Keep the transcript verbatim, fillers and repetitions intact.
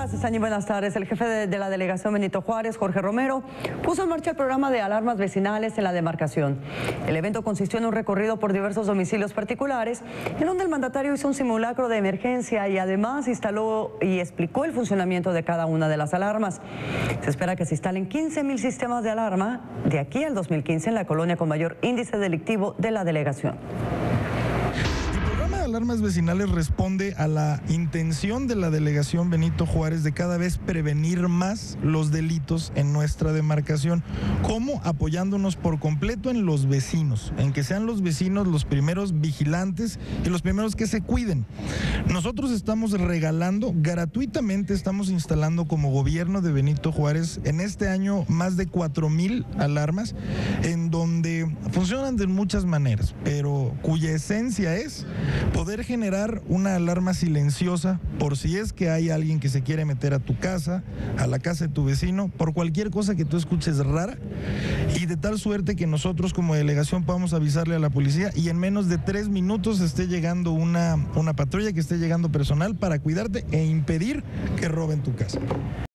Gracias, Angie. Buenas tardes. El jefe de, de la delegación Benito Juárez, Jorge Romero, puso en marcha el programa de alarmas vecinales en la demarcación. El evento consistió en un recorrido por diversos domicilios particulares, en donde el mandatario hizo un simulacro de emergencia y además instaló y explicó el funcionamiento de cada una de las alarmas. Se espera que se instalen quince mil sistemas de alarma de aquí al dos mil quince en la colonia con mayor índice delictivo de la delegación. Alarmas vecinales responde a la intención de la delegación Benito Juárez de cada vez prevenir más los delitos en nuestra demarcación. ¿Cómo? Apoyándonos por completo en los vecinos, en que sean los vecinos los primeros vigilantes y los primeros que se cuiden. Nosotros estamos regalando gratuitamente, estamos instalando como gobierno de Benito Juárez en este año más de cuatro mil alarmas, en donde funcionan de muchas maneras, pero cuya esencia es poder generar una alarma silenciosa por si es que hay alguien que se quiere meter a tu casa, a la casa de tu vecino, por cualquier cosa que tú escuches rara, y de tal suerte que nosotros como delegación podamos avisarle a la policía y en menos de tres minutos esté llegando una, una patrulla, que esté llegando personal para cuidarte e impedir que roben tu casa.